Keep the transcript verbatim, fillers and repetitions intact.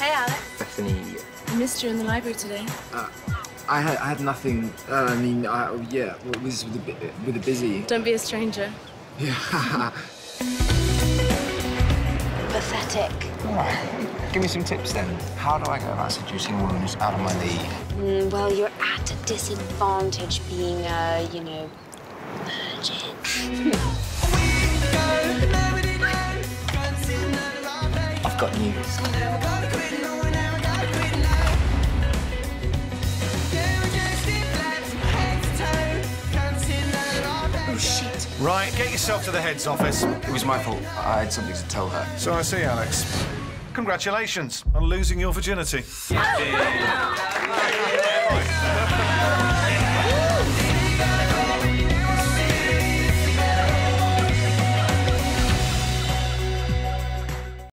Hey, Alex. Bethany. I missed you in the library today. Uh, I had I had nothing. Uh, I mean, I, yeah, well, it was with a bit with a busy. Don't be a stranger. Yeah. Pathetic. All right. Give me some tips then. How do I go about seducing a woman who's out of my league? Mm, well, you're at a disadvantage being a, you know, virgin. I've got news. Oh, shit. Right, get yourself to the head's office. It was my fault. I had something to tell her. So I see, Alex. Congratulations on losing your virginity.